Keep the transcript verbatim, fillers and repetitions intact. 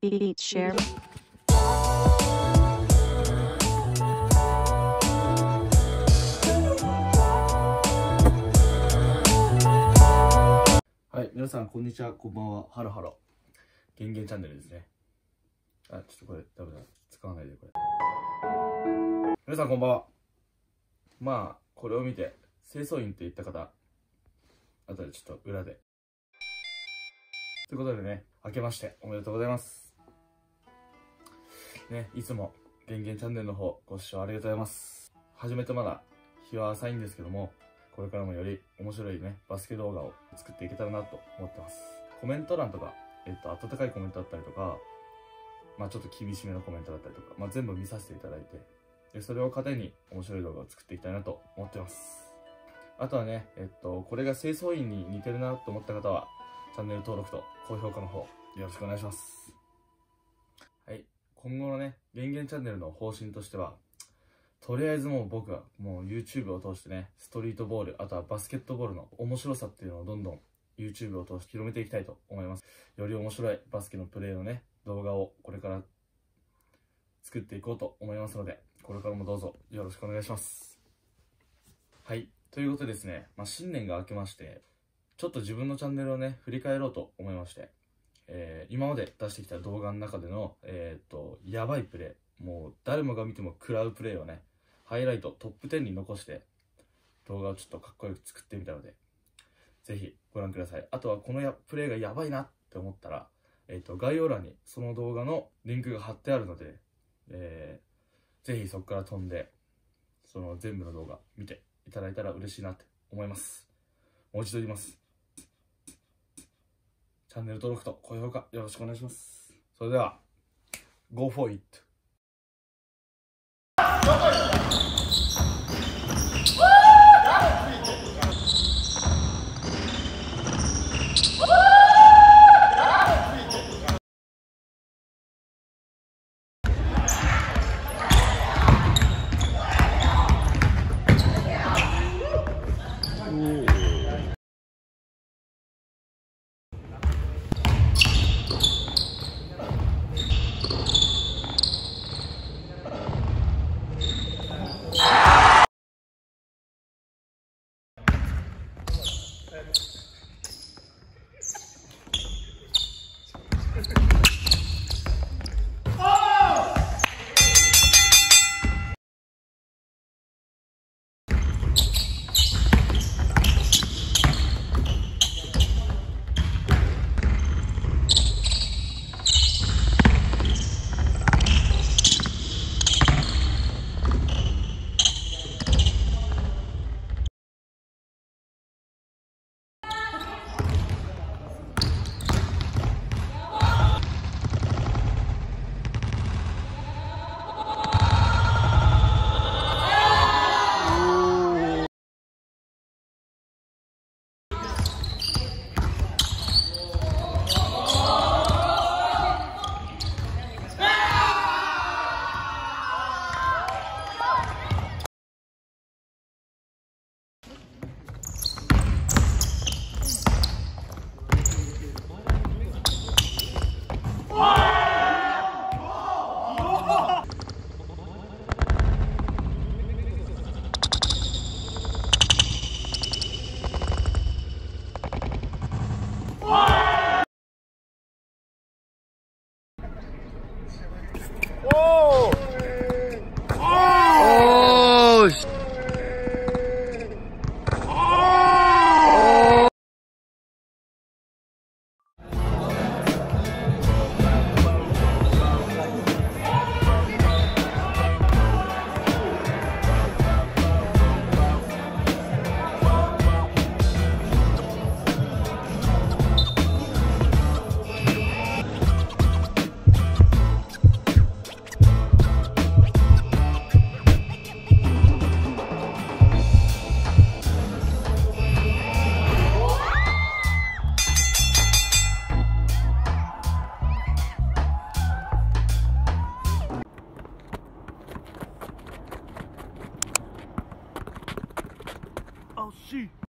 Beat share. はい、皆さんこんにちは、こんばんは、ハロハロ。ゲンゲンチャンネルですね。あ、ちょっとこれ、ダメだ。使わないで、これ。皆さんこんばんは。まあ、これを見て、清掃員って言った方、あとでちょっと裏で。ということでね、明けましておめでとうございます。ね、いつもゲンゲンチャンネルの方、ご視聴ありがとうございます。始めてまだ日は浅いんですけども、これからもより面白いね、バスケ動画を作っていけたらなと思ってます。コメント欄とか、えっと、温かいコメントだったりとか、まあちょっと厳しめのコメントだったりとか、まあ全部見させていただいて、で、それを糧に面白い動画を作っていきたいなと思ってます。あとはね、えっと、これが清掃員に似てるなと思った方は、チャンネル登録と高評価の方、よろしくお願いします。はい。今後のね、ゲンゲンチャンネルの方針としては、とりあえずもう僕はもう YouTube を通してね、ストリートボール、あとはバスケットボールの面白さっていうのをどんどん YouTube を通して広めていきたいと思います。より面白いバスケのプレーのね、動画をこれから作っていこうと思いますので、これからもどうぞよろしくお願いします。はい。ということでですね、まあ、新年が明けまして、ちょっと自分のチャンネルをね、振り返ろうと思いまして、えー、今まで出してきた動画の中での、えー、っと、やばいプレー、もう誰もが見ても食らうプレーをね、ハイライトトップじゅうに残して動画をちょっとかっこよく作ってみたので、ぜひご覧ください。あとはこのやプレーがやばいなって思ったら、えっと、概要欄にその動画のリンクが貼ってあるので、えー、ぜひそこから飛んで、その全部の動画見ていただいたら嬉しいなって思います。もう一度言います。チャンネル登録と高評価よろしくお願いします。それでは、Go for it!